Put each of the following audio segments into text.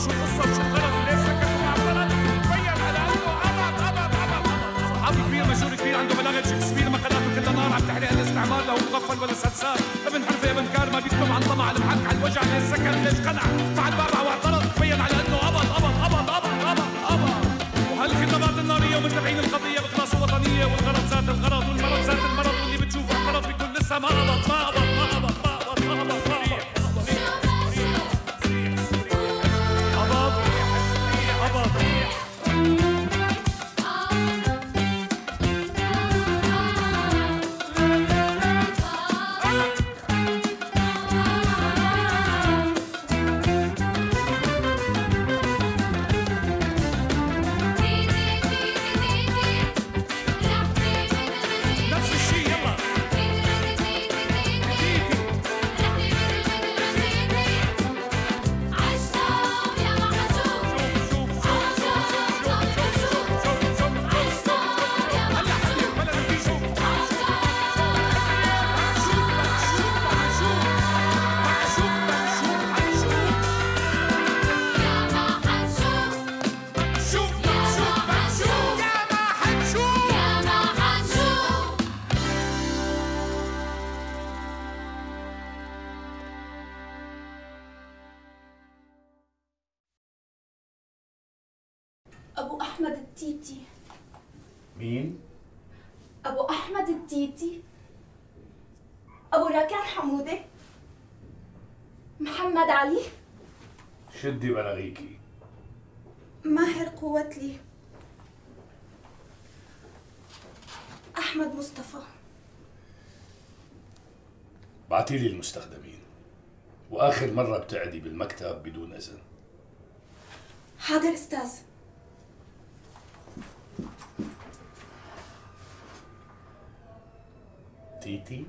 وشو القصه وشو الغرض وليش سكتوا مع الغلط؟ تبين على انه ابد صحابي كبير مشهور كثير عنده بلاغه شكسبير مقالاته كلها نار عم تحرق الاستعمار لا هو مغفل ولا سرسار ابن حرفه ابن كار ما بيكتب عن طمع المحك على الوجع ليش سكت ليش قنع فعل برع واعترض تبين على انه ابد وهالخطابات الناريه ومتابعين القضيه بخلاصه وطنيه والغرض ذات الغرض والمرض ذات المرض واللي بتشوفه اعترض بيكون لسه ما قبض أبو أحمد التيتي. مين؟ أبو أحمد التيتي. أبو راكان حمودة. محمد علي. شدي بلاغيكي. ماهر قوتلي. أحمد مصطفى. بعتيلي المستخدمين وآخر مرة بتقعدي بالمكتب بدون إذن. حاضر أستاذ. تيتي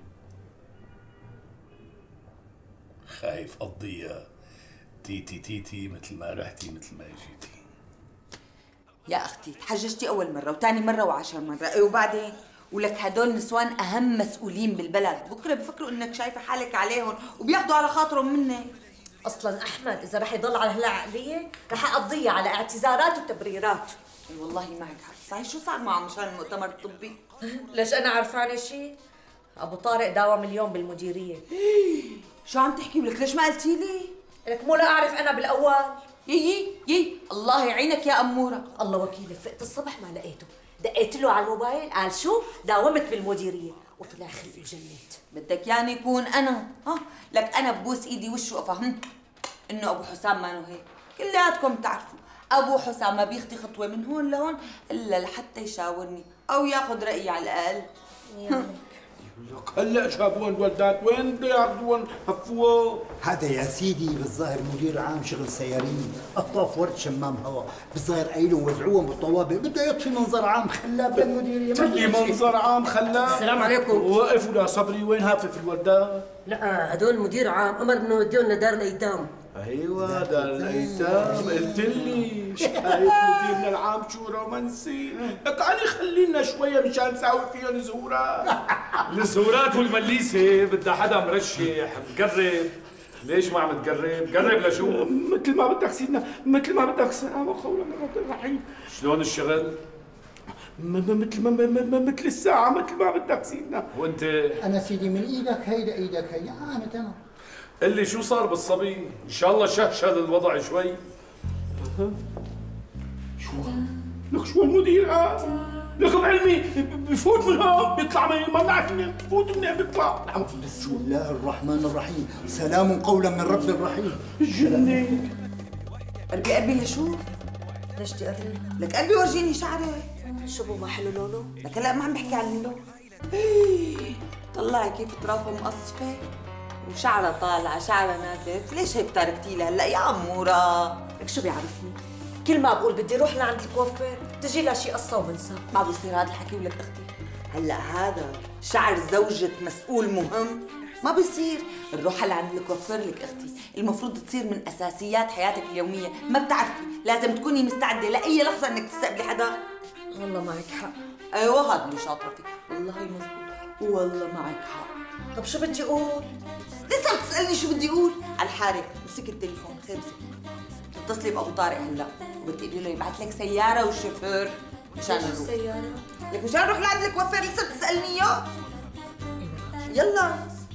خايف قضيها تيتي مثل ما رحتي مثل ما جيتي. يا اختي تحججتي اول مره وثاني مره وعشر مره وبعدين ولك هدول نسوان اهم مسؤولين بالبلد بكره بفكروا انك شايفه حالك عليهم وبياخذوا على خاطرهم منك. اصلا احمد اذا رح يضل على هالعقليه رح اقضيها على اعتذارات وتبريرات. اي والله معك حق. صحيح شو صار معه مشان المؤتمر الطبي؟ ليش انا عرفانه شيء؟ ابو طارق داوم اليوم بالمديريه. شو عم تحكي ولك ليش ما قلتي لي؟ لك مو لا اعرف انا بالاول. يي الله يعينك يا اموره. الله وكيلك فقت الصبح ما لقيته، دقيت له على الموبايل قال شو؟ داومت بالمديريه وطلع خلقي وجنيت. بدك يعني يكون انا لك انا ببوس ايدي وشه وافهم انه ابو حسام ما هيك. كلياتكم بتعرفوا ابو حسام ما بيخطي خطوه من هون لهون الا لحتى يشاورني او ياخذ رايي على الاقل. لك هلا جابون الولدات وين بده ياخذون هفوه؟ هذا يا سيدي بالظاهر مدير عام شغل سيارين، قطاف ورد شمام هواء، بالظاهر قايلهم وزعوهم بالطوابق، بده يطفي منظر عام خلاب للمديريه. تطفي منظر عام خلاب؟ السلام عليكم. وقف ولا صبري وين هافف الولدات؟ لا هدول مدير عام امر انه يوديهم لدار الايتام. ايوه دار الايتام قلت لي شايف مديرنا العام شو رومانسي. لك اني خلينا شويه مشان نساوي فيهم زهورات. الزهورات والمليسه بدها حدا مرشح مقرب. ليش ما عم تقرب؟ قرب لشو؟ مثل ما بدك سيدنا مثل ما بدك سلام وقولا من رب الرحيم. شلون الشغل؟ مثل الساعه مثل ما بدك سيدنا. وانت؟ انا سيدي من ايدك هي لايدك هي انا تمام. قل لي شو صار بالصبي؟ ان شاء الله شهشل الوضع شوي. شو؟ لك شو المدير لك بعلمي بفوت من هون بيطلع ما بنعرف منين بفوت منين بيطلع. بسم الله الرحمن الرحيم، سلام قولا من رب رحيم. جنيت. قربي لشو؟ ليش بدي اقرب؟ لك قربي ورجيني شعرك. شو بو ما حلو لونه؟ لك هلا ما عم بحكي عن اللون. طلعي كيف طرافها مقصفه وشعرها طالعه شعرها ناتف. ليش هيك تاركتي لها هلا يا عموره؟ لك شو بيعرفني؟ كل ما بقول بدي اروح لعند الكوافير تجي لها شي قصه وبنسى. ما بيصير هذا الحكي ولك اختي. هلا هذا شعر زوجة مسؤول مهم ما بيصير نروح لعند الكوافير. لك اختي المفروض تصير من اساسيات حياتك اليوميه. ما بتعرفي لازم تكوني مستعده لاي لحظه انك تستقبلي حدا. والله معك حق. ايوه هذا اللي شاطره فيك والله مزبوط. والله معك حق. طب شو بدي اقول؟ لسه بتسالني شو بدي اقول؟ على الحارة مسك التليفون. خير مسك تتصلي بابو طارق هلا وبتقولي له يبعث لك سياره وشوفير مشان نروح. سيارة؟ لك مشان نروح لعند الكوافير لسه بتسالني اياه؟ يلا.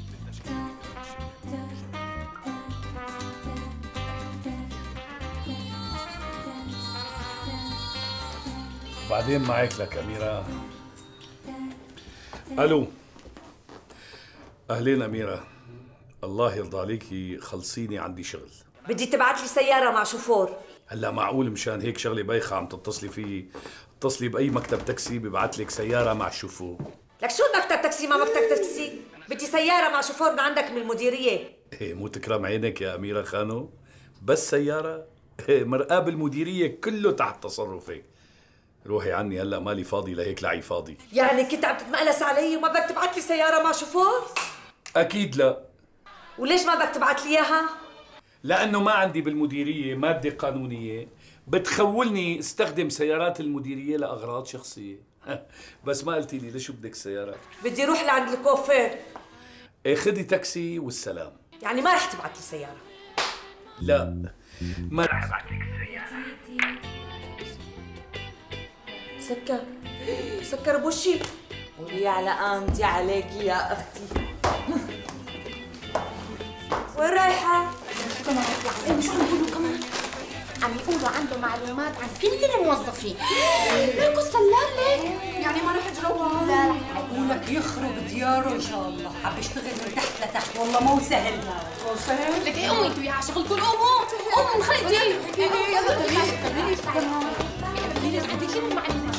بعدين معك لك أميرة. ألو. أهلين أميرة، الله يرضى عليكي خلصيني عندي شغل. بدي تبعت لي سيارة مع شوفور. هلا معقول مشان هيك شغلة بايخة عم تتصلي فيه؟ اتصلي بأي مكتب تاكسي ببعت لك سيارة مع شوفور. لك شو مكتب تاكسي مع مكتب تاكسي؟ بدي سيارة مع شوفور من عندك من المديرية. إيه مو تكرم عينك يا أميرة خانو؟ بس سيارة؟ إيه مرقاب المديرية كله تحت تصرفك. روحي عني هلا مالي فاضي لهيك لعي فاضي. يعني كنت عم تتمقلس علي وما بدك تبعت لي سيارة مع شوفور؟ أكيد لا. وليش ما بدك تبعت لي إياها؟ لأنه ما عندي بالمديرية مادة قانونية بتخولني استخدم سيارات المديرية لأغراض شخصية. بس ما قلتي لي ليش بدك سيارة؟ بدي اروح لعند الكوافير. إيه خدي تاكسي والسلام. يعني ما رح تبعت لي سيارة؟ لا ما رح ابعت لك السيارة. سكر بوشي. قولي على قامتي عليكي يا اختي. وين رايحة؟ مش عم يقولوا كمان؟ عم يقولوا عنده معلومات عن كل الموظفين. ليكو سلام ليك؟ يعني ما رح يجروها؟ لا رح بقول لك يخرب دياره ان شاء الله، عم يشتغل من تحت لتحت، والله مو سهل. مو سهل؟ لك ايه قومي انتوا يا شغلكم، قوموا قوموا نخلي يلا خليني عندي كل المعلومات.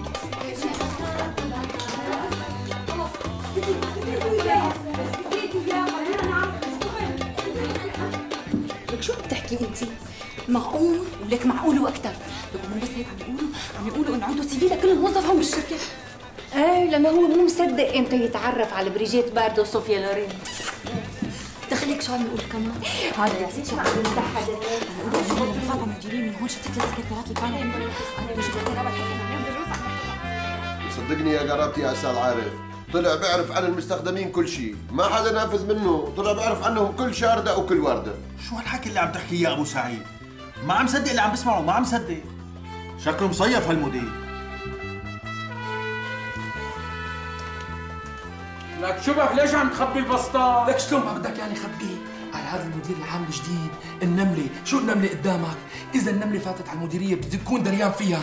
لك شو بتحكي انت؟ معقول؟ ولك معقول واكثر، لك مو بس هيك عم يقولوا انه عنده سي في لكل الموظفين بالشركه. ايه لانه هو مو مصدق امتى يتعرف على بريجيت باردو وصوفيا لورين. دخلك شو عم يقول كمان؟ هذا يا سيدي شو عم يقول حدا؟ بقول شغل فاطمه مديرين من هون شفتك السكرتيرات اللي كانوا عندهم، انا بجي صدقني يا قرابتي يا استاذ عارف، طلع بيعرف عن المستخدمين كل شيء، ما حدا نافذ منه، طلع بيعرف عنهم كل شاردة وكل وردة. شو هالحكي اللي عم تحكيه يا ابو سعيد؟ ما عم صدق اللي عم بسمعه، ما عم صدق. شكله مصيف هالمدير. لك شبك ليش عم تخبي البسطة؟ لك شلون ما بدك يعني خبيه؟ على هذا المدير العام الجديد، النملة، شو النملة قدامك؟ إذا النملة فاتت على المديرية بدك تكون دريان فيها.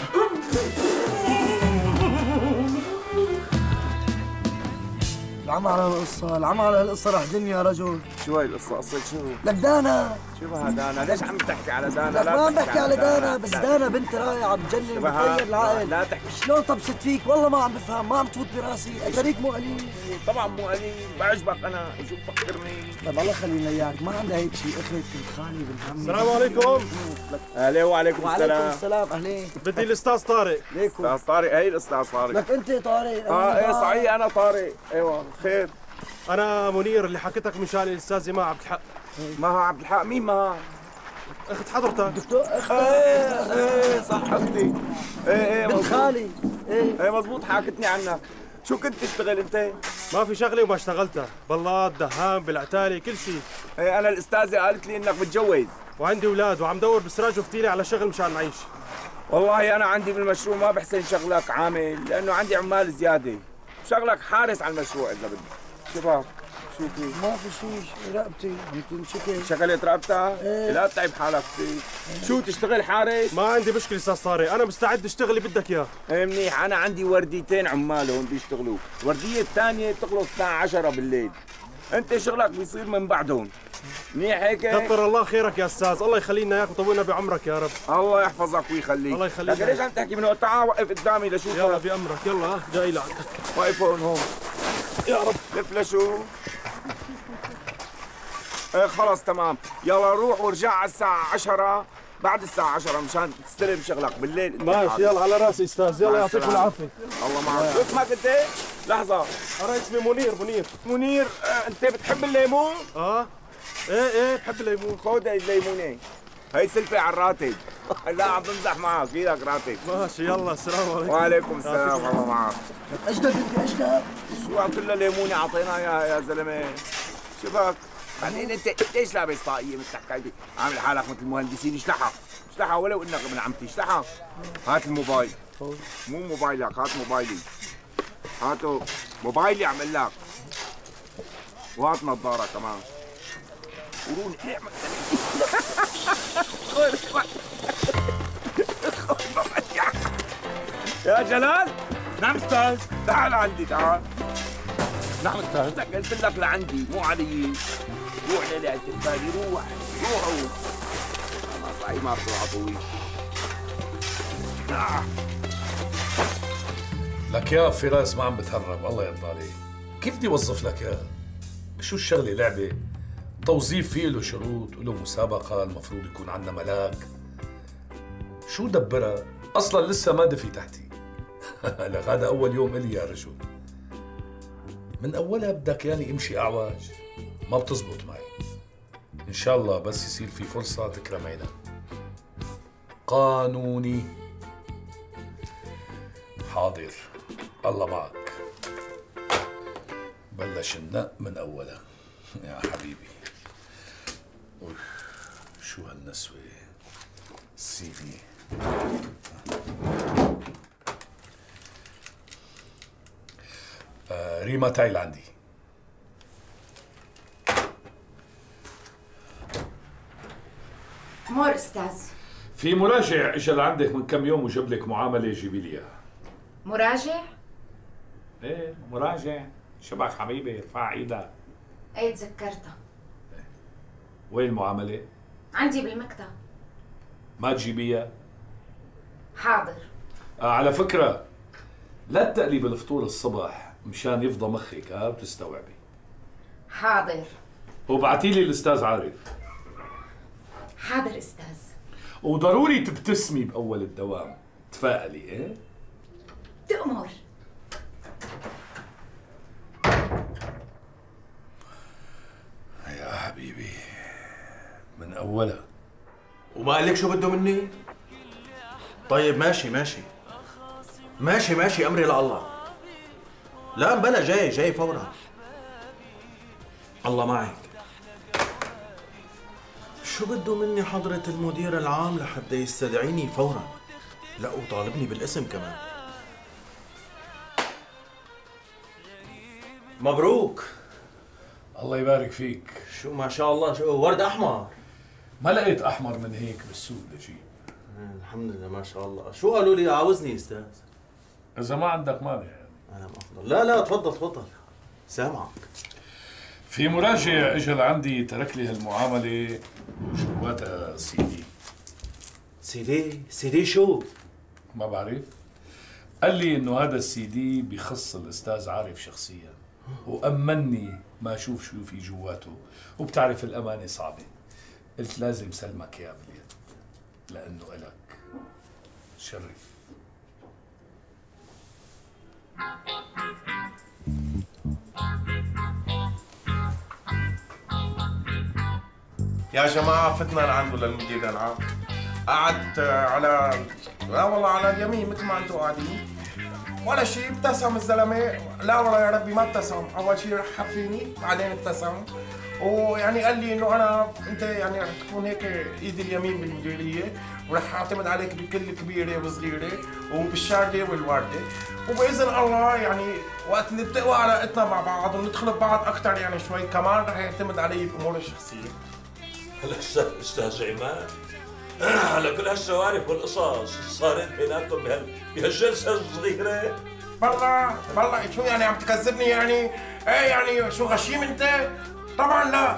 العمى على القصة، العمى على هالقصة رح دنيا يا رجل. شو هاي القصة؟ قصة شو؟ لك دانا. شو بها دانا؟ ليش عم تحكي على دانا؟ لك ما عم بحكي على دانا، بس دانا بنت رائعة بتجنن بتغير العقل. لا تحكي. شلون طبست فيك؟ والله ما عم بفهم، ما عم تفوت براسي، اتاريك مو قليل. طبعا مو قليل، بعجبك أنا، شو بفكرني؟ طيب الله يخلينا إياك، ما عندها هيك شيء، أخت بنت خالي بنت عمي. السلام عليكم. أهلين وعليكم السلام. وعليكم السلام، أهلين. بدي الأستاذ طارق. ليكم. أستاذ طارق، هي الأستاذ طارق. لك أنت طارق. إيه صحيح أنا طارق، أيوه خير. أنا منير اللي حكيتك من شان الأستاذ مها عبد الحق. مها عبد الحق؟ مين مها؟ أخت حضرتك. دكتور ايه صح اختي. ايه بنت خالي. ايه مزبوط، حكتني عنك. شو كنت تشتغل انت؟ ما في شغله وما اشتغلتها، بلاط، دهان، بالعتالي، كل شيء. ايه انا الاستاذه قالت لي انك متجوز. وعندي اولاد وعم دور بسراج وفتيله على شغل مشان نعيش. والله انا عندي بالمشروع ما بحسن شغلك عامل، لانه عندي عمال زياده. شغلك حارس على المشروع اذا بدك. شباب شو في؟ ما في شيء، رقبتي عم تنشكل. شكلت رقبتك؟ ايه. لا تتعب حالك فيه. شو تشتغل حارس؟ ما عندي مشكله استاذ طارق، انا مستعد اشتغل اللي بدك اياه. ايه منيح، انا عندي ورديتين عمال هون بيشتغلوا، الورديه الثانيه بتخلص الساعه 10 بالليل. انت شغلك بيصير من بعدهم. منيح هيك؟ كثر الله خيرك يا استاذ، الله يخلي لنا اياك ويطولنا بعمرك يا رب. الله يحفظك ويخليك. الله يخليك. لكن ليش عم تحكي من وقت؟ تعال وقف قدامي لشوفك. يلا بأمرك، يلا جاي لك. واقف هون يا رب. لف لشو؟ ايه خلص تمام، يلا روح وارجع على الساعة 10 بعد الساعة 10 مشان تستلم شغلك بالليل. ماشي يلا على راسي استاذ، يلا يعطيكم العافية. الله معك. شو اسمك انت؟ لحظة. أنا اسمي منير. منير، انت بتحب الليمون؟ ايه بحب الليمون. خذ الليمونة. هي سلفة على الراتب. لا عم بمزح معك، في لك راتب. ماشي يلا، السلام عليكم. وعليكم السلام، الله معك. اجدد انت اجدد. شو كلها ليمونة اعطيناها يا زلمة. شبك؟ بعدين انت ليش لابس طاقية مثل حكايتي؟ عامل حالك مثل المهندسين. اشلحها ولو انك ابن عمتي، اشلحها. هات الموبايل. مو موبايلك، هات موبايلي. هاتوا موبايلي عمل لك. وهات نظارة كمان. وروني اعمل يا جلال. نعم استاذ. تعال عندي تعال. نعم استاذ. قلت لك لعندي مو علي. روح ليلي على التلفازي. روحوا. انا صحيح ما بطلع طويل. لك يا فراس ما عم بتهرب، الله يرضى عليك. كيف بدي اوظف لك اياه؟ شو الشغله لعبه؟ توظيف فيه له شروط وله مسابقه، المفروض يكون عندنا ملاك. شو دبرها؟ اصلا لسه ما دفي تحتي. لك هذا اول يوم الي يا رجل. من اولها بدك ياني امشي اعواج، ما بتزبط معي. ان شاء الله بس يصير في فرصه تكرم عينك. قانوني. حاضر، الله معك. بلش النق من اولها يا حبيبي. شو هالنسوة. السي في. ريما تايل عندي. مور استاذ. في مراجع اجى لعندك من كم يوم وجاب لك معامله، جيبي لي اياها. مراجع؟ ايه مراجع. شبك حبيبي، ارفع ايدك. ايه تذكرتها. وين المعامله؟ عندي بالمكتب. ما تجيبيها؟ حاضر. على فكره لا تقلي بالفطور الصبح مشان يفضى مخك، بتستوعبي. حاضر. وبعتي لي الاستاذ عارف. حاضر استاذ. وضروري تبتسمي باول الدوام، تفائلي. ايه تأمر. يا حبيبي من اولها. وما قال لك شو بده مني؟ طيب ماشي امري لله. لا بلا، جاي فورا. الله معك. شو بده مني حضرة المدير العام لحتى يستدعيني فورا؟ لا وطالبني بالاسم كمان. مبروك. الله يبارك فيك. شو ما شاء الله، شو ورد احمر. ما لقيت احمر من هيك بالسوق لجيب. الحمد لله ما شاء الله. شو قالوا لي عاوزني استاذ؟ اذا ما عندك مانع. انا افضل. لا تفضل سامعك. في مراجع اجى لعندي ترك لي هالمعامله وجواتها سي دي شو؟ ما بعرف. قال لي انه هذا السي دي بخص الاستاذ عارف شخصيا، وامني ما اشوف شو في جواته، وبتعرف الامانه صعبه. قلت لازم سلمك اياه باليد لانه الك. شرف. يا جماعة فتنا لعنده للمدير العام. قعدت على على اليمين مثل ما انتم قاعدين. ولا شيء، ابتسم الزلمة. لا والله يا ربي ما ابتسم. أول شيء رحب فيني، بعدين ابتسم. ويعني قال لي إنه أنت يعني رح تكون هيك إيدي اليمين بالمديرية، ورح أعتمد عليك بكل كبيرة وصغيرة وبالشاردة والواردة. وبإذن الله يعني وقت نتقوى علاقتنا مع بعض وندخل ببعض أكثر يعني شوي كمان رح يعتمد علي بأمور الشخصية. هلا استاذ عماد، على كل هالسوالف والقصص صارت بيناتكم بهالجلسه الصغيره؟ بالله شو يعني عم تكذبني يعني؟ ايه يعني شو غشيم انت؟ طبعا لا.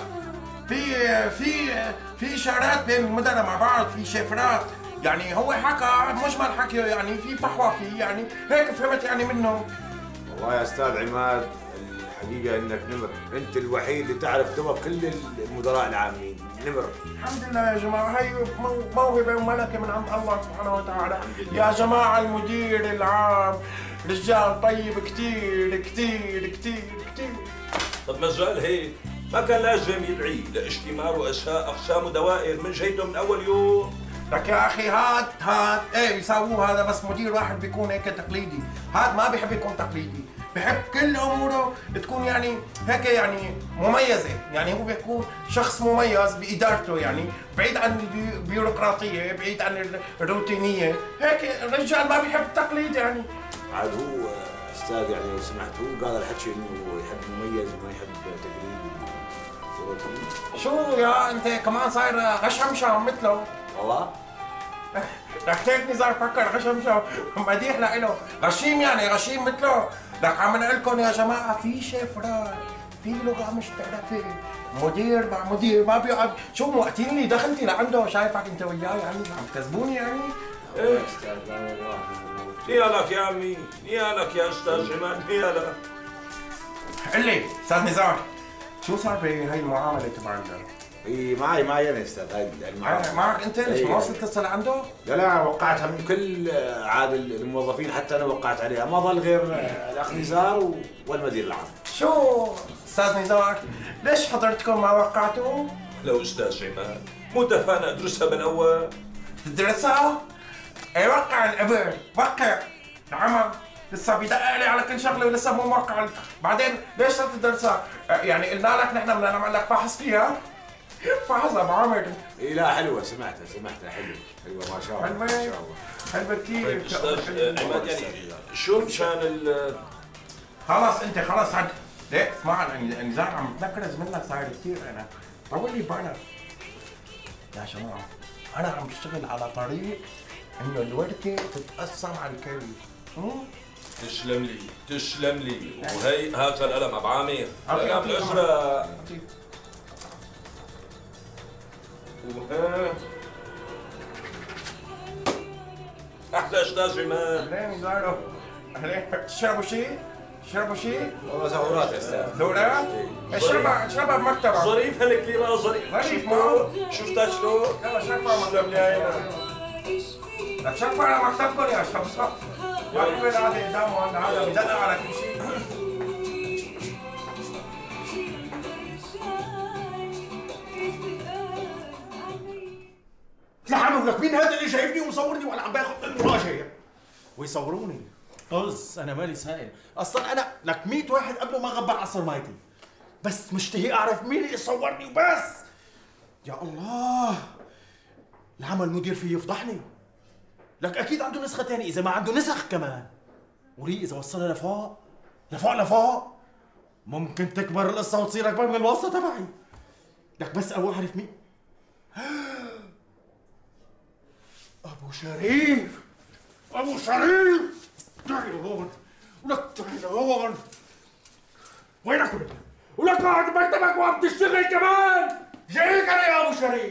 في اشارات بين المدن مع بعض، في شفرات. يعني هو حكى مجمل حكي، يعني في فحوى فيه، يعني هيك فهمت يعني منه. والله يا استاذ عماد الحقيقه انك نمر، انت الوحيد اللي تعرف دمر كل المدراء العامين. نمر. الحمد لله يا جماعه، هي موهبه وملكه من عند الله سبحانه وتعالى. يا جماعه المدير العام رجال طيب كثير كثير كثير كثير. طب ما زال هيك ما كان لازم يدعي لاجتماع اقسام ودوائر من جهته من اول يوم؟ لك يا اخي هاد ايه بيساووه هذا، بس مدير واحد بيكون هيك تقليدي. هاد ما بيحب يكون تقليدي. بحب كل اموره تكون يعني هيك يعني مميزه، يعني هو بيكون شخص مميز بادارته، يعني بعيد عن البيروقراطيه، بعيد عن الروتينيه، هيك الرجال ما بيحب التقليد يعني. عاد هو استاذ يعني لو سمحت هو قال الحكي انه يحب مميز وما يحب تقليد وروتين. شو يا انت كمان صاير غشمشم مثله؟ والله رح هيك نزار فكر غشمشم مديح لإله، غشيم يعني غشيم مثله. لك عم نقول لكم يا جماعه في شفرة، في لغه مشتركه، مدير مع مدير ما بيقعد. شو موقتين لي دخلتي لعنده شايفك انت وياه يعني عم تكذبوني يعني؟ ايه استاذ لا والله نيالك يا عمي، نيالك يا استاذ عماد، نيالك. قل لي استاذ نزار شو صار بهي المعامله تبع اي معي انا استاذ هاي المعامله. معك انت؟ ليش ما وصلت تتصل عنده؟ لا وقعتها من كل عاد الموظفين، حتى انا وقعت عليها، ما ظل غير الاخ نزار والمدير العام. شو استاذ نزار ليش حضرتكم ما وقعتوا؟ لو استاذ عماد مو اتفقنا ادرسها من اول؟ تدرسها؟ اي وقع القبر، وقع العمل لسه بيدقق لي على كل شغله ولسه مو موقع. بعدين ليش بدك تدرسها؟ يعني قلنا لك نحن بدنا نعمل لك فحص فيها؟ فحص ابو عامر. اي لا حلوه، سمعتها حلوه ما شاء الله ما شاء الله حلوه كثير. استاذ عماد يعني شو مشان خلص انت خلص هاد ليه اسمع النزار عم بتنكرز منك صاير كثير. انا طول لي بالك يا جماعه، انا عم بشتغل على طريق انه الورثه تتقسم على الكل. تسلم لي وهي هذا القلم ابو عامر، القلم الازرق. احلى استاذ عماد. اهلين نزارو، اهلين. تشربوا شيء؟ والله زهورات يا استاذ. زهورات؟ اشربها بمكتبك. ظريف هالكليرة ظريف. شفتها شلون؟ يلا شرفها مكتبك. لك شرفها على مكتبكم يا شباب. ما في وين قاعد قدامه هذا بدقق على كل شيء. لحمم لك مين هذا اللي شايفني ومصورني وانا عم باخذ المراجعه ويصوروني؟ طز انا مالي سائل، اصلا انا لك 100 واحد قبله ما غبر عصر مايتي، بس مشتهي اعرف مين اللي يصورني وبس. يا الله العمل المدير فيه يفضحني. لك اكيد عنده نسخه ثانيه، اذا ما عنده نسخ كمان وري اذا وصلها لفوق ممكن تكبر القصه وتصير اكبر من الوصفه تبعي. لك بس ابغى اعرف مين. ابو شريف تعي لهون، ولك تعي لهون. وينك ولك قاعد بمكتبك وعم تشتغل كمان؟ جايك انا يا ابو شريف.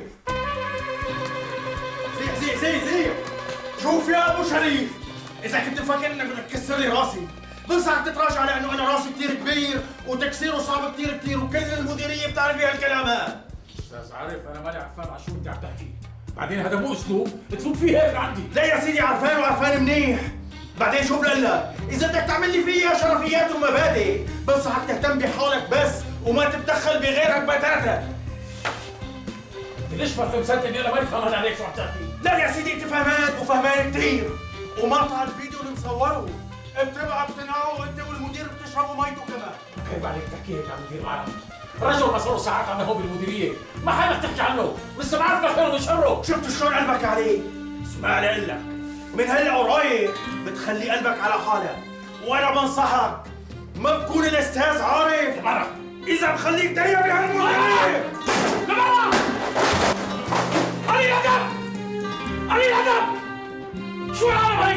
زي شوف يا ابو شريف، اذا كنت فاكر انك بدك تكسر لي راسي بنصحك تتراجع، لانه انا راسي كثير كبير وتكسيره صعب كثير وكل المديريه بتعرف بهالكلام هذا. استاذ عارف انا مالي عرفان على شو انت عم تحكي، بعدين هذا مو اسلوب تفوت فيه هيك عندي. لا يا سيدي عرفان منيح. بعدين شوف لله، اذا بدك تعمل لي فيها شرفيات ومبادئ بنصحك تهتم بحالك بس وما تتدخل بغيرك بتاتا. ليش ما مصدقني؟ انا ماني فاهمان عليك شو عم تحكي. لا يا سيدي انت فهمان وفهمان كثير، ومقطع الفيديو اللي مصوره بتبقى بتنقعوا انت والمدير بتشربوا ميته كمان. عيب عليك تحكي هيك عن مدير عام، رجل ما صار ساعات عنا هو بالمديريه، ما حالك تحكي عنه، ولسه ما عرفنا خيره من شره. شفت شلون قلبك عليه؟ اسمع لي اقول لك، من هلا ورايح بتخلي قلبك على حالك، وانا بنصحك ما بكون الاستاذ عارف لبرا، اذا مخليك دايما بهالمديريه. لبرا! قليل ادب! شو العالم هي؟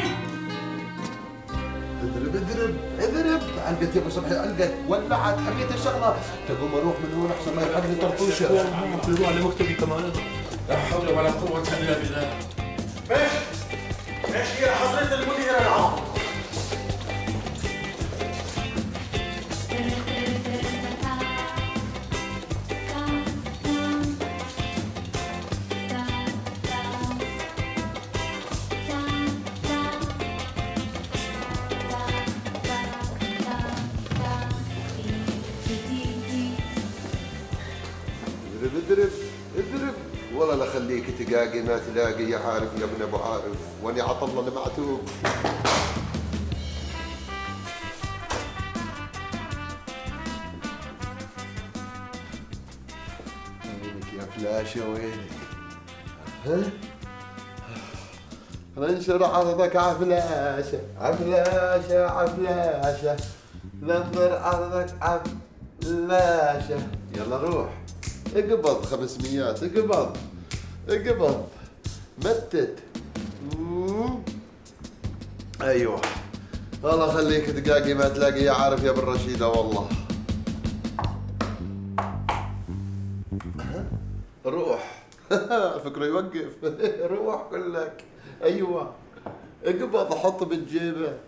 اضرب علقت يا ابو صبحي، علقت ولعت حبيت الشغله. تقوم اروح من هون احسن ما يلحقني طرطوشه. روح على مكتبي كمان. لا حول ولا قوه الا بالله. ماشي يا حضرة المدير العام. اضرب والله لا خليك تقاقي ما تلاقي يا عارف يا ابن ابو عارف، واني عطى الله المعتوب. عفلاشة وينك؟ ها؟ انشر عرضك عفلاشة عفلاشة عفلاشة ننظر عرضك عفلاشة. يلا روح اقبض 500 اقبض اقبض متت. ايوه الله خليك دقاقي ما تلاقي يا عارف يا ابن رشيدة والله. روح فكره يوقف. روح كلك. ايوه اقبض حط بالجيبه.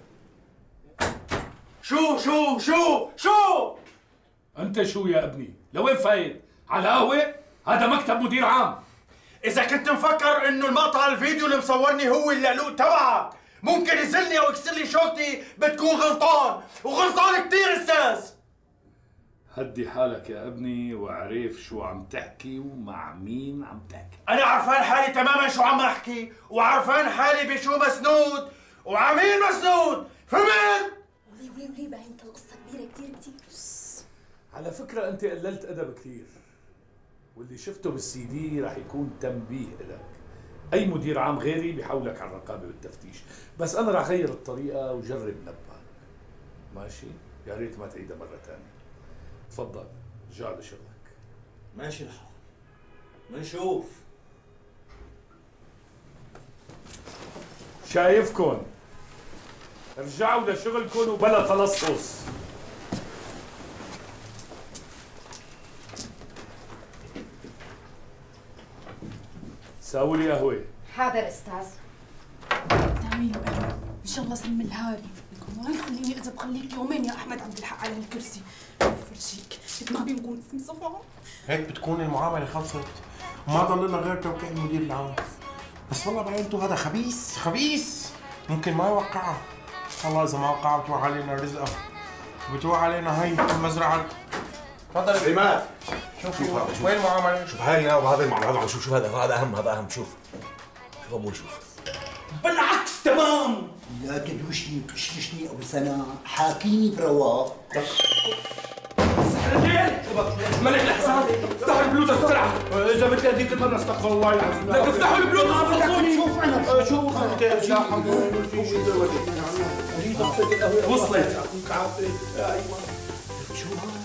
شو انت شو يا ابني؟ لوين فايت؟ على قهوه؟ هذا مكتب مدير عام. اذا كنت مفكر انه المقطع الفيديو اللي مصورني هو اللقلوق تبعك ممكن يزلني او يكسر لي شوكتي، بتكون غلطان وغلطان كثير استاذ. هدي حالك يا ابني وعرف شو عم تحكي ومع مين عم تحكي. انا عرفان حالي تماما شو عم احكي وعرفان حالي بشو مسنود وعمين مسنود. فهمت؟ ولي باين انت القصه كبيره كثير. على فكره انت قللت ادب كثير، واللي شفته بالسي دي رح يكون تنبيه لك. اي مدير عام غيري بيحولك على الرقابه والتفتيش، بس انا رح اغير الطريقه وجرب نبهك. ماشي؟ يا ريت ما تعيدها مره ثانيه. تفضل رجع لشغلك. ماشي الحال منشوف. شايفكن ارجعوا لشغلكن وبلا تلصص. ساووا لي قهوه. حاضر استاذ. سامي ان شاء الله سم الهاري. الله يخليني اذا بخليك يومين يا احمد عبد الحق على الكرسي. بفرجيك ما بيكون اسم صفا. هيك بتكون المعامله خلصت وما ضل لنا غير توقيع المدير العام. بس والله بعينته هذا خبيث ممكن ما يوقعها. والله اذا ما وقعها بتوقع علينا رزقه وبتوقع علينا هي المزرعه. تفضل عماد. شوف وين المعامله؟ شوف هاي وهذا المعامله. شوف هذا اهم. شوف ابوي شوف. بالعكس تمام. لا تدوشني وتشلشني ابو سناء، حاكيني برواق. رجال ملك الحساب افتحوا البلوتوث بسرعه. اذا بدك هديك المره استغفر الله العظيم. لك افتحوا البلوتوث خلصوني. شوف انا شوف انت لا حول ولا قوه. وصلت. ايوه شو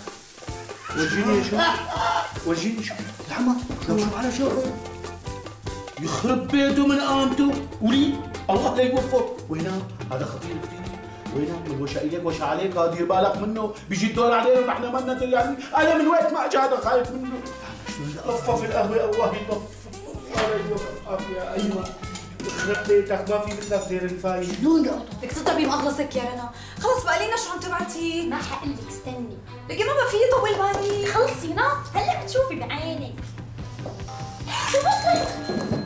ورجيني شو العمى شوف على شغل يخرب بيته من قامته. ولي الله لا يوفقه. وينام هذا خطير كثير. وينام من وش إليك وش عليك. دير بالك منه بيجي الدور علينا ونحن ما لنا يعني. انا من وقت ما اجى هذا خايف منه. طفى القهوه الله يطفى. الله لا يوفقك يا ايوه. يخرب بيتك ما في مثلك دير الفايد. شلون يا بدك تضربي مغلصك يا رنا. خلص بقى لينا شو عم تبعتي. ما حقلك استني. لكن ما في طول بالي. خلصي نط هلا بتشوفي بعينك. وصلت.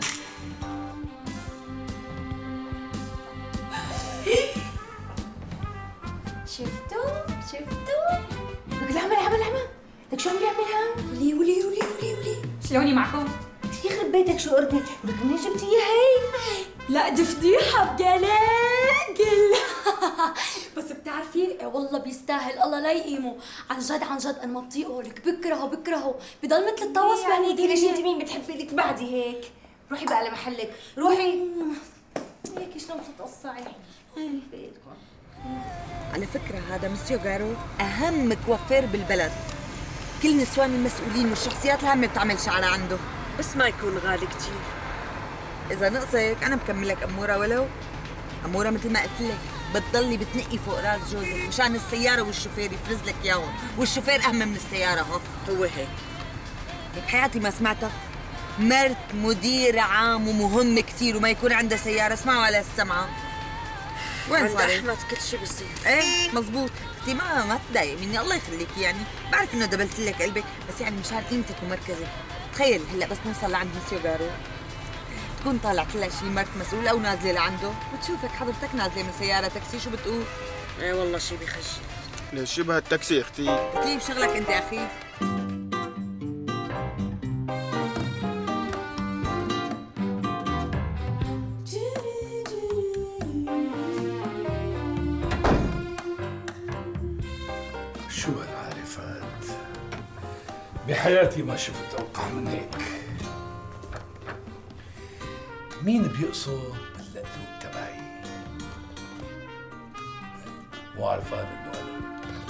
شفتوا لك العمى لك شو عم بيعملها؟ ولي شلوني معكم؟ يخرب بيتك شو قربي. ولك منين جبتيها هي؟ لا دي فضيحة بقلاقل. بس بتعرفي والله بيستاهل الله لا يقيمه. عن جد انا ما بطيقه. لك بكرهه بضل مثل الطاووس يعني ليش انت مين بتحبي لك بعدي هيك؟ روحي بقى لمحلك روحي. هيك شلون بتتقصعي؟ على فكرة هذا مسيو جارو أهم كوافير بالبلد. كل نسوان المسؤولين والشخصيات الهامة بتعمل شعرها عنده. بس ما يكون غالي كتير. إذا نقصك أنا بكملك أمورة. ولو أمورة مثل ما قلت لك بتضلي بتنقي فوق راس جوزك مشان السيارة والشوفير يفرز لك إياهم. والشوفير أهم من السيارة. هو هيك. لك حياتي ما سمعتك مرت مدير عام ومهم كثير وما يكون عندها سيارة. اسمعوا على السمعة. وين صار؟ احمد كل شيء بصير. ايه مزبوط. اختي ما تضايق مني الله يخليكي. يعني بعرف انه دبلت لك قلبك بس يعني مشان قيمتك ومركزك. تخيل هلا بس نوصل لعند مسيو جارو تكون طالعت لها شي مرت مسؤول او نازله لعنده وتشوفك حضرتك نازله من سياره تاكسي. شو بتقول؟ ايه والله شي بخجل. ليش شبه التاكسي اختي؟ اختي بشغلك انت يا اخي. شو هالعارفات؟ بحياتي ما شفت اوقع من هيك. مين بيقصد باللقلوق تبعي؟ مو عرفان انه انا.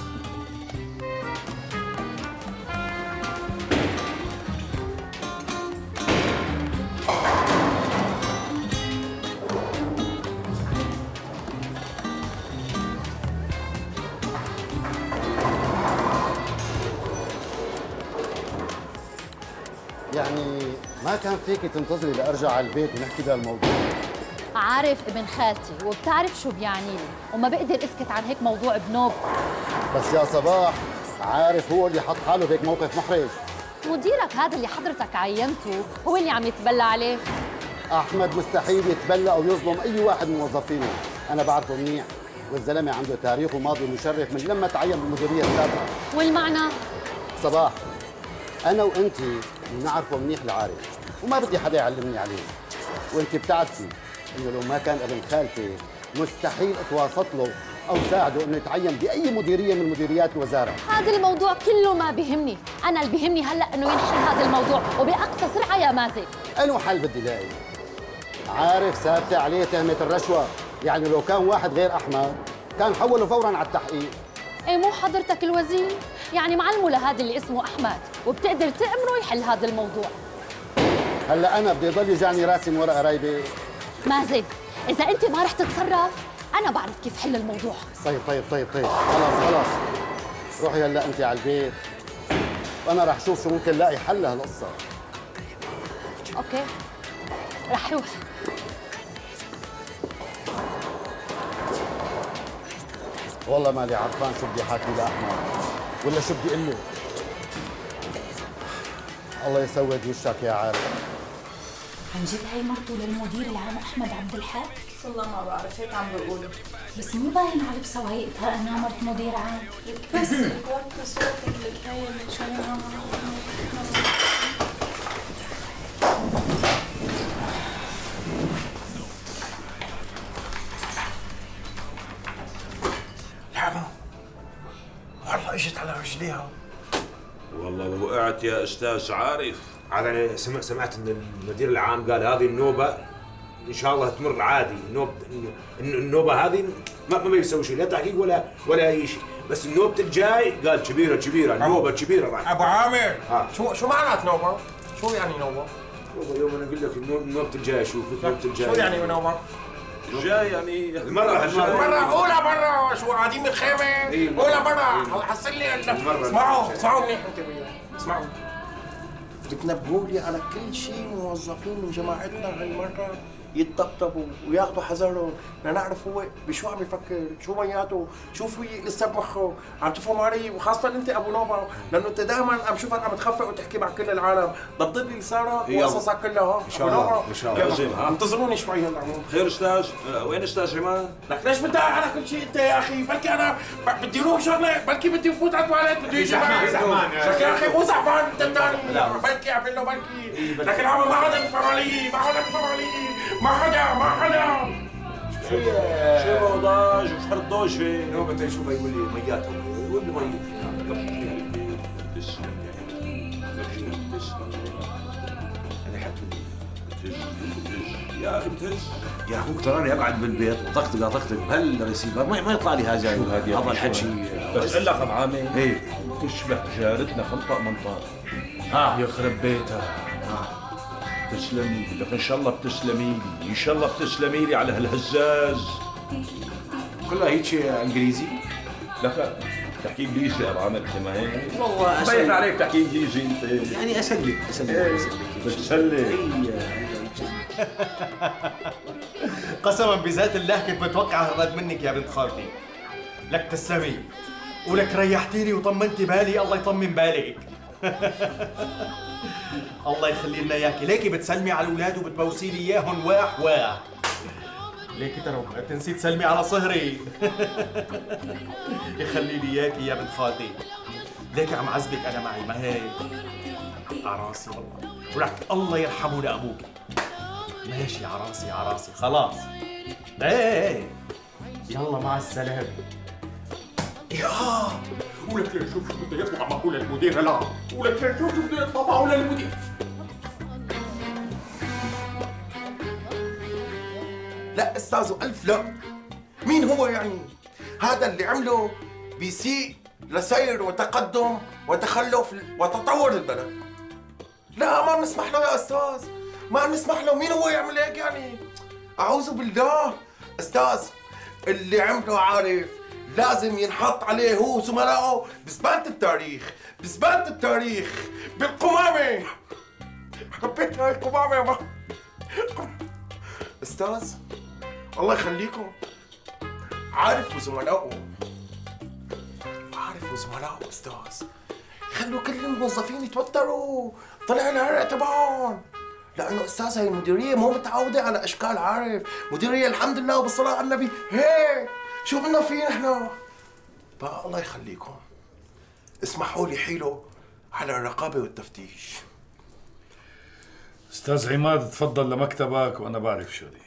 يعني ما كان فيك تنتظري لارجع على البيت ونحكي بهالموضوع؟ عارف ابن خالتي وبتعرف شو بيعني لي وما بقدر اسكت عن هيك موضوع بنوب. بس يا صباح، عارف هو اللي حط حاله بهيك موقف محرج. مديرك هذا اللي حضرتك عينته هو اللي عم يتبلى عليه. احمد مستحيل يتبلى او يظلم اي واحد من موظفينه، انا بعرفه منيح، والزلمه عنده تاريخ وماضي مشرف من لما تعين بالمديريه السابقه. والمعنى؟ صباح، انا وانت بنعرفه منيح لعارف وما بدي حدا يعلمني عليه، وانت بتعرفي انه لو ما كان ابن خالتي مستحيل اتواصل له او ساعده انه يتعين باي مديريه من مديريات الوزاره. هذا الموضوع كله ما بيهمني، انا اللي بيهمني هلا انه ينحل هذا الموضوع وباقصى سرعه يا مازن. انو حل بدي لاقي؟ عارف ثابته عليه تهمه الرشوه، يعني لو كان واحد غير احمد كان حوله فورا على التحقيق. ايه مو حضرتك الوزير؟ يعني معلمه لهذا اللي اسمه احمد وبتقدر تأمره يحل هذا الموضوع. هلا انا بدي يضل يجعني راسي من ورا قرايبي؟ مازن، اذا انت ما رح تتصرف انا بعرف كيف حل الموضوع. طيب خلاص روحي هلا انت على البيت وانا رح اشوف شو ممكن لاقي حل لهالقصه. اوكي رح روح. والله مالي عرفان شو بدي حاكي لاحمد ولا شو بدي اقول له. الله يسود وشك يا عارف. عن جد هي مرته للمدير العام احمد عبد الحق؟ والله ما بعرف، هيك عم بيقولوا. بس مو باين على بسوايقتها انها مرت مدير عام. بس وطي صوتك لك هي من شوي. لعبة والله اجت على رجليها. والله وقعت يا استاذ عارف. عاد انا سمعت ان المدير العام قال هذه النوبه ان شاء الله تمر عادي. النوبه هذه ما بيسوي شيء، لا تحقيق ولا اي شيء، بس النوبه الجاي قال كبيره نوبه كبيره راح. ابو عامر شو معنات نوبه؟ شو يعني نوبه؟ يوم انا اقول لك النوبه الجاي. شوف النوبه الجاي شو يعني نوبه؟ الجاي يعني المره قولها برا. شو قاعدين بالخيمه؟ قولها برا. حصل لي اسمعوا منيح انت وياه. اسمعوا بتنبهوا لي على كل شيء موظفين من جماعتنا هالمره يتطبطبوا وياخذوا حذرهم لنعرف هو بشو عم يفكر، شو مياته، شو في لسه بمخه. عم تفهم علي؟ وخاصه انت ابو نوبه، لانه انت دائما عم شوفك عم تخفق وتحكي مع كل العالم. ضبط لي لسانك وقصصك كلها. ان شاء الله ان شاء الله. انتظروني شوي هلا. خير استاذ. وين استاذ عماد؟ لك ليش بتدعي على كل شيء انت يا اخي؟ بلكي انا بدي اروح شغله، بلكي بدي افوت على التواليت، بده يجي معي. زحمان يا اخي. مو زحمان انت الثاني. بلكي عم له بلكي. لكن عم ما حدا بيفهم علي، ما حدا. شو موضاج وفرد دوشه. نوبه يشوف يقول لي مياته يقول لي ميت. انا حتى يا اخي بتهز. يا اخوك تراني اقعد بالبيت وطقطق بهالريسيفر ما يطلع لي هذا هذا الحكي. بس اقول لك ابو عامر ايه تشبه جارتنا خنطق منطق. يخرب بيتها. تسلمي لك ان شاء الله بتسلمي لي، ان شاء الله بتسلمي لي على هالهزاز. كلها هيك انجليزي. لك تحكي انجليزي يا ابو عامر انت ما هيك؟ والله باين عليك تحكي انجليزي انت. يعني اسلك بتسلك. قسما بذات الله كنت متوقع هالرد منك يا بنت خالتي. لك تسلمي ولك ريحتيني وطمنتي بالي. الله يطمن بالك. الله يخلي لنا اياكي. ليكي بتسلمي على الاولاد وبتبوسي لي اياهم واح. ليكي ترى تنسي تسلمي على صهري. يخلي لي اياكي يا بنت خالتي. ليكي عم عذبك انا معي، ما هيك؟ على راسي والله. ولك الله يرحمه لابوك. ماشي على راسي خلاص. ايه يلا مع السلامه. ولك شوف شو بده يطلع معه للمدير. لا ولك شوف شو بده يطلع معه للمدير. لا استاذ والف لا. مين هو يعني؟ هذا اللي عمله بيسيء لسير وتقدم وتخلف وتطور البلد. لا ما بنسمح له يا استاذ، ما بنسمح له. مين هو يعمل هيك يعني؟ اعوذ بالله. استاذ اللي عمله عارف لازم ينحط عليه هو وزملائه بثبات التاريخ، بثبات التاريخ بالقمامه. حبيت هاي القمامه. استاذ الله يخليكم، عارف وزملائه، عارف وزملائه استاذ خلوا كل الموظفين يتوتروا، طلع العرق تبعهم. لانه استاذ هاي المديريه مو متعوده على اشكال، عارف؟ مديريه الحمد لله وبالصلاه على النبي هيك. شو بدنا فيه نحن؟ بقى الله يخليكم اسمحوا لي حيله على الرقابه والتفتيش. استاذ عماد تفضل لمكتبك وانا بعرف شغلي.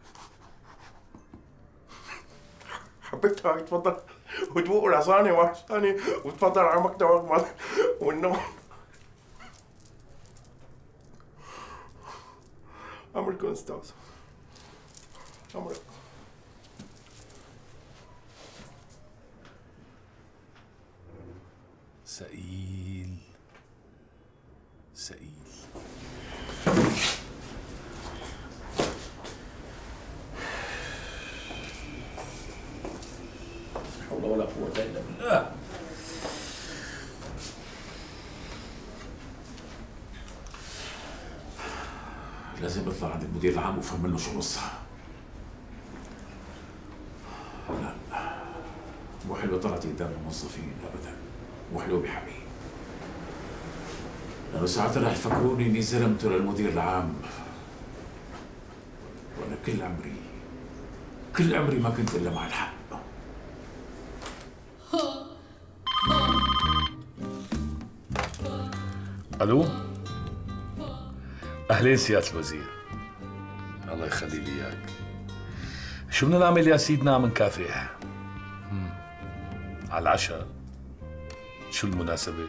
حبيت هاي تفضل هدوء ورزانه وحشاني، وتفضل على مكتبك والنوم. أمركم أستاذ، أمركم. سئيل سئيل. لا حول ولا قوة إلا بالله. لازم اطلع عند المدير العام وافهم منه شو القصة. لا مو حلوة طلعتي قدام الموظفين ابدا، مو حلوة بحقي. لانه ساعات رح يفكروني اني زلمته للمدير العام، وانا كل عمري ما كنت الا مع الحق. الو، اهلين سيادة الوزير، الله يخلي لي اياك. شو بدنا نعمل يا سيدنا؟ عم نكافح على العشاء. شو المناسبة؟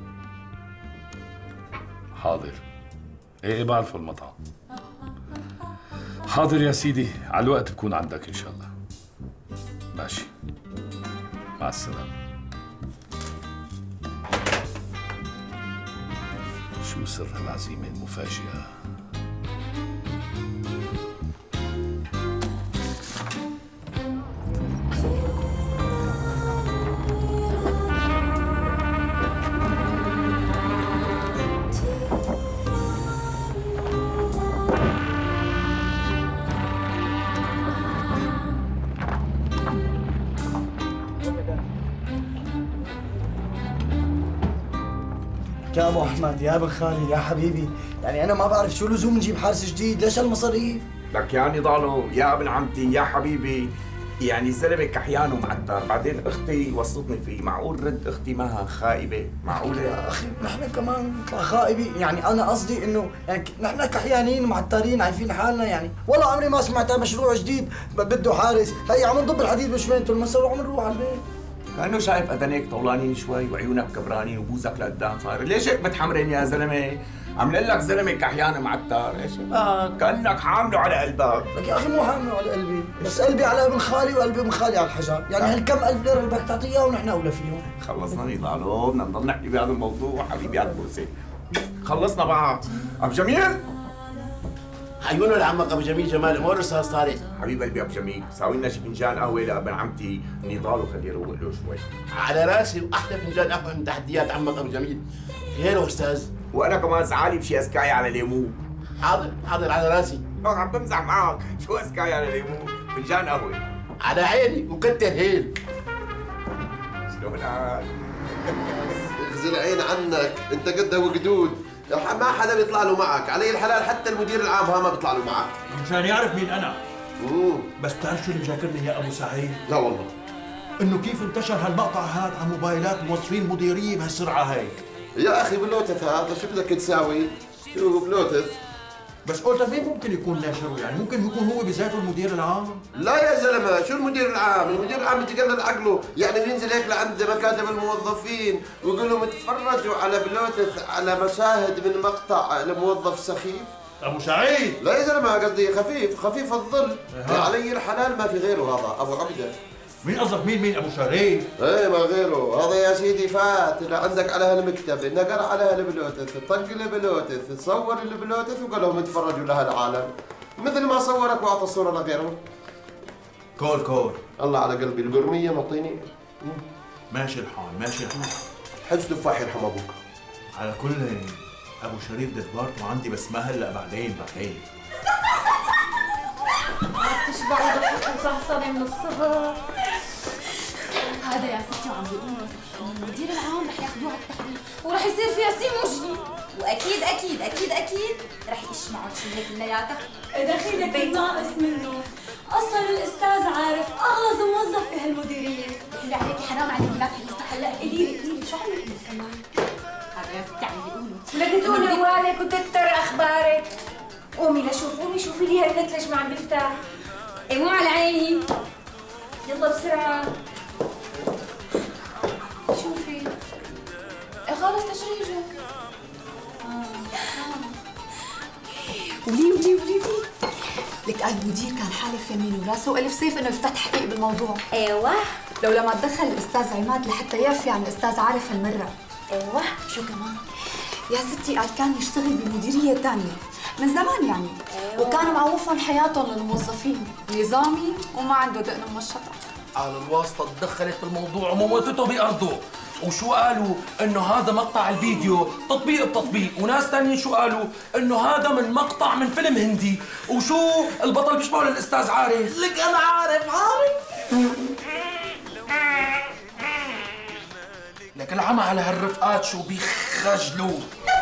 حاضر. ايه بعرفه المطعم. حاضر يا سيدي، على الوقت بكون عندك ان شاء الله. ماشي، مع السلامة. شو سر هالعزيمة المفاجئة؟ يا ابو احمد، يا ابن خالي، يا حبيبي، يعني انا ما بعرف شو لزوم نجيب حارس جديد، ليش هالمصاريف؟ لك يا نضالو، يا ابن عمتي، يا حبيبي، يعني الزلمه كحيان ومعتر، بعدين اختي وصتني فيه، معقول رد اختي معها خائبه؟ معقوله؟ يا اخي نحن كمان نطلع خائبه، يعني انا قصدي انه يعني نحن كحيانين معترين عارفين حالنا، يعني والله عمري ما سمعت مشروع جديد بده حارس، هي عم نضب الحديد بشوينته المسا وعم نروح على البيت. كأنه شايف أذنيك طولانين شوي وعيونك كبرانين وبوزك لقدام صاير، ليش هيك متحمرين يا زلمة؟ عاملين لك زلمة كحيان معتر، ايش؟ كأنك حامله على قلبك. لك يا أخي مو حامله على قلبي، بس قلبي على ابن خالي وقلبي ابن خالي على الحجر، يعني هالكم ألف ليرة اللي بدك تعطيها ونحن أولى فيهم. خلصنا نضالو، بدنا نضل نحكي بهذا الموضوع حبيبي يا بوسي. خلصنا بعض. أبو جميل؟ حيونه لعمك ابو جميل جمال امور استاذ طارق. حبيب قلبي ابو جميل، ساوي لنا شي فنجان قهوه لابن عمتي نضال وخليه يروق له شوي. على راسي، واحلى فنجان قهوه من تحديات عمك ابو جميل. خيره استاذ. وانا كمان سعالي بشي اسكاي على ليمون. حاضر حاضر على راسي. عم بمزح معك، شو اسكاي على ليمون؟ فنجان قهوه. على عيني وكتر هيل. شلون الحال؟ اخزي العين عنك، انت قدها وقدود، ما حدا بيطلع له معك، علي الحلال حتى المدير العام ها ما بيطلع له معك. مشان يعرف مين انا. بس بتعرف شو اللي مشاكلني يا ابو سعيد؟ لا والله. انه كيف انتشر هالمقطع هذا على موبايلات موظفين مديريه بهالسرعه هيك. يا اخي بلوتث هذا شو بدك تساوي؟ شو بلوتث؟ بس قلت مين ممكن يكون ناشره؟ يعني ممكن يكون هو بذاته المدير العام؟ لا يا زلمه، شو المدير العام؟ المدير العام بيتقلل عقله، يعني بينزل هيك لعند مكاتب الموظفين ويقول لهم اتفرجوا على بلوتث على مشاهد من مقطع لموظف سخيف، ابو سعيد. لا يا زلمه قصدي خفيف الظل. علي الحلال ما في غيره هذا ابو عبده. مين قصدك مين ابو شريف؟ ايه ما غيره، هذا يا سيدي فات عندك على هالمكتب، نقر على هالبلوتوث، طق البلوتوث، صور البلوتوث وقال لهم اتفرجوا لهالعالم. مثل ما صورك واعطى الصوره لغيره. كول الله على قلبي، القرميه معطيني. ماشي الحال ماشي الحال. حج تفاح يرحم ابوك. على كل ابو شريف دبرت وعندي بس ما هلا بعدين. تشبعي ضحك وصحصنة من الصبح. هذا يا ستي عم بيقولوا المدير العام رح ياخذوه على التحقيق ورح يصير فيها سيموجي، واكيد اكيد اكيد اكيد رح يشمعوا شي هيك كلياتها. دخيلك الناقص منه، اصلا الاستاذ عارف اغلظ موظف في هالمديريه. اللي عليكي حرام عليك لا تفتح هلا. قولي شو عم يقولوا كمان؟ هذا يا ستي عم بيقولوا بدك تقولي موالك وتكتر اخبارك. قومي شوفي لي هالنت ليش ما عم بيفتح. ايه مو على عيني. يلا بسرعة. شوفي خلص تشريجك. ولي لك قال المدير كان حالف يمين وراسه والف سيف انه يفتح تحقيق بالموضوع. ايوه لولا ما تدخل الاستاذ عماد لحتى يعفي عن الاستاذ عارف هالمره. ايوه شو كمان؟ يا ستي قال كان يشتغل بمديريه ثانيه من زمان يعني. أيوة. وكان معوفهم حياتهم للموظفين، نظامي وما عنده دقن مشطه. قال الواسطه تدخلت بالموضوع وموتته بارضه. وشو قالوا؟ انه هذا مقطع الفيديو تطبيق بتطبيق، وناس ثانيين شو قالوا؟ انه هذا من مقطع من فيلم هندي، وشو البطل بيشبهه للاستاذ عارف. لك انا عارف لك العمى على هالرفقات شو بيخجلوا.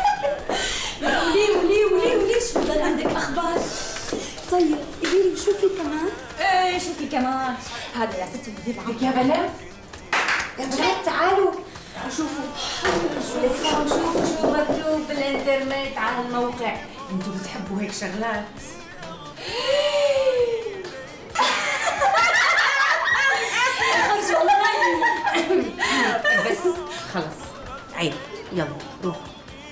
ولي شو بضل عندك اخبار؟ طيب قولي لي شو في كمان؟ ايه شو في كمان؟ هذا يا ستي المدير العام. يا بنات يا بنات تعالوا شوفوا شو مكتوب بالانترنت على الموقع. انتوا بتحبوا هيك شغلات. خرجوا والله بس خلص عيب، يلا روحوا.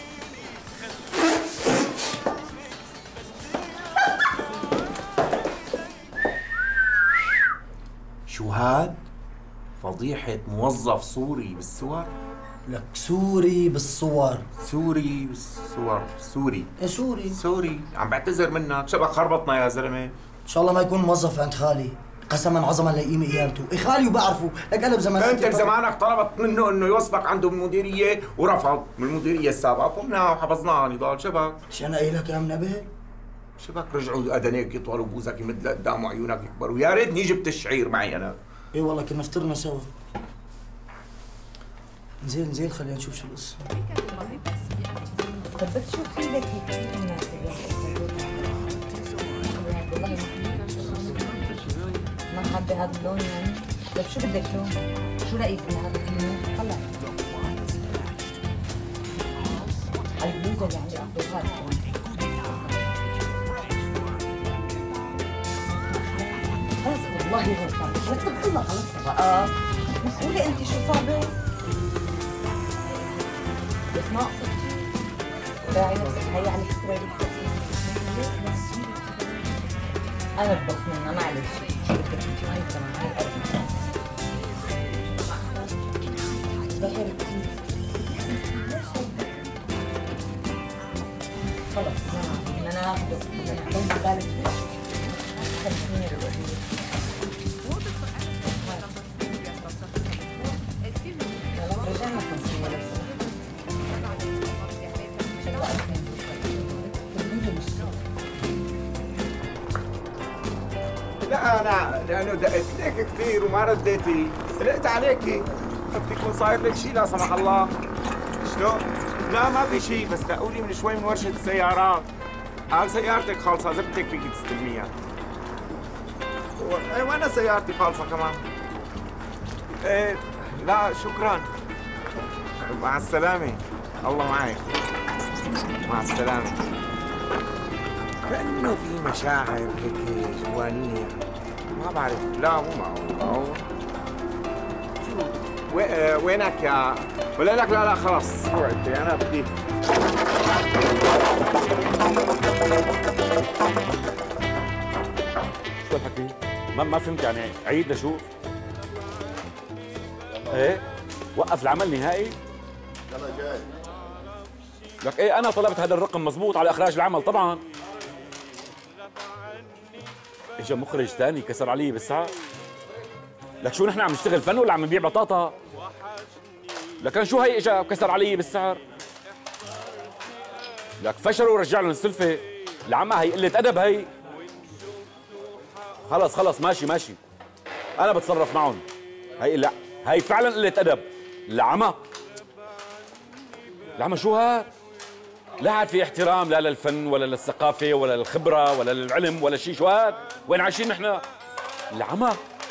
شو هاد؟ فضيحة موظف سوري بالصور؟ لك سوري بالصور. سوري بالصور. سوري ايه سوري عم بعتذر منك، شبك خربطنا يا زلمة. ان شاء الله ما يكون موظف عند خالي، قسما عظما لقيمة قيامته. إيه خالي وبعرفه، لك انا بزمانك انت بزمانك طلبت منه انه يوظفك عنده بالمديرية ورفض من المديرية السابقة، فهمناه وحفظناه نضال. شبك شو انا قايل لك يا منبه؟ شبك رجعوا اذنيك يطولوا وبوزك يمد لقدام وعيونك يكبروا. يا ريتني جبت الشعير معي انا. ايه والله كنا فطرنا سوا. زين خلينا نشوف شو القصة. طب بس شو في لك هيك والله ما حابة هذا اللون يعني. طيب شو بدك لون؟ شو رأيك بهذا اللون؟ طلع البلوزة اللي عندي أخذها خلص والله غلطان. بس الله خلص بقى. معقولة أنت شو صعبة؟ بس ما قصدت راعي نفسك. هي على فكرة أنا بطبخ منها معلش. شو بدك انت هاي كمان هاي قرفة. ظهر كتير. خلص بدنا ناخده. بدنا نعطيه بالك فيه. خلصيني بالوحيد. رجعنا 50 لو لا انا لانه دقيت لك كثير وما رديتي، قلقت عليكي. بدك يكون صاير لك شيء لا سمح الله. شلون؟ لا ما في شيء، بس دقولي من شوي من ورشة السيارات. سيارتك خالصة، إذا بدك فيك تستلميها. وانا سيارتي خالصة كمان. ايه لا شكرا. مع السلامة. الله معك. مع السلامة. كأنه في مشاعر هيك جوانية، ما بعرف. لا مو معقول. شو وينك يا ولا لك؟ لا خلص روح انت، انا بدي شو الحكي؟ ما فهمت يعني، عيد لشوف. ايه وقف العمل نهائي؟ انا جاي. لك ايه انا طلبت هذا الرقم مزبوط على اخراج العمل طبعا. اجى مخرج ثاني كسر علي بالسعر. لك شو نحن عم نشتغل فن ولا عم نبيع بطاطا؟ لكن شو هي اجى كسر علي بالسعر؟ لك فشلوا ورجع لهم السلفه. العمى هي قله ادب هي. خلص ماشي انا بتصرف معهم. هي لا هي فعلا قله ادب. العمى شو هاد؟ لا عاد في احترام لا للفن ولا للثقافه ولا للخبره ولا للعلم ولا شيء. شو هاد؟ وين عايشين نحن؟ العمى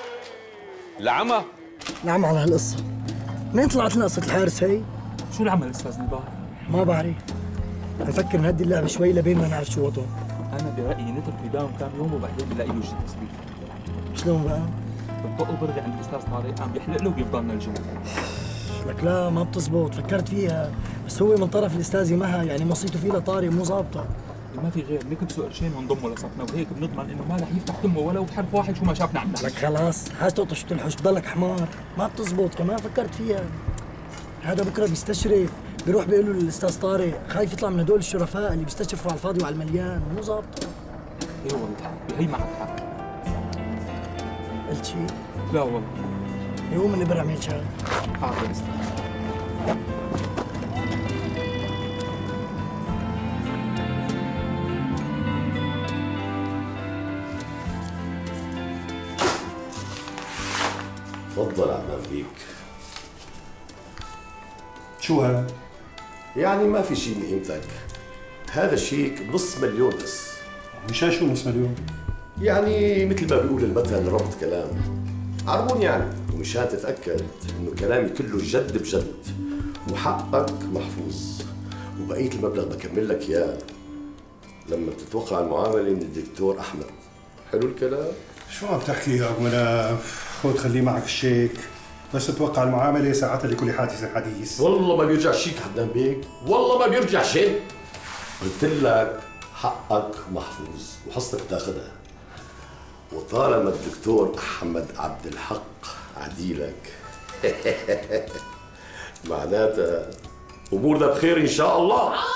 على هالقصه. منين طلعت لنا قصه الحارس هي؟ شو العمل استاذ نبار؟ ما بعرف. نفكر نهدي اللعبه شوي لبين ما نعرف شو وضعه. انا برايي نترك يداوم كم يوم وبعدين بلاقي له شيء تسبيح. شلون بقى؟ بنطق برغي عند الاستاذ طارق عم بيحلق له وبيفضلنا الجو. لك لا ما بتزبط، فكرت فيها بس هو من طرف الاستاذه مها، يعني مصيته فيه لطارق مو ظابطه. ما في غير نكبسه قرشين ونضمه لصفنا وهيك بنضمن انه ما رح يفتح تمه ولو بحرف واحد شو ما شافنا عم نحكي. لك خلاص حاج تقطش تلحش بضلك حمار، ما بتزبط كمان فكرت فيها. هذا بكره بيستشرف بيروح بيقول له للاستاذ طارق خايف يطلع من هدول الشرفاء اللي بيستشرفوا على الفاضي وعلى المليان، مو ظابطه. ايه والله هي معك حق. قلت شيء؟ لا والله. يقوم اني برعمل شغل. حاضر استاذ. تفضل عم بيك. شو هذا؟ يعني ما في شيء من قيمتك. هذا الشيك بنص مليون بس. مشان شو نص مليون؟ يعني مثل ما بيقول المثل ربط كلام. عربون يعني، ومشان تتأكد انه كلامي كله جد بجد وحقك محفوظ، وبقية المبلغ بكمل لك اياه لما بتتوقع المعاملة من الدكتور أحمد. حلو الكلام؟ شو عم تحكي يا ابو مناف؟ خذ خليه معك الشيك، بس اتوقع المعامله ساعتها لكل حادث حديث. والله ما بيرجع شيك حدام بيك، والله ما بيرجع شيء. قلت لك حقك محفوظ وحصتك تاخذها، وطالما الدكتور احمد عبد الحق عديلك معناتها امورنا بخير ان شاء الله.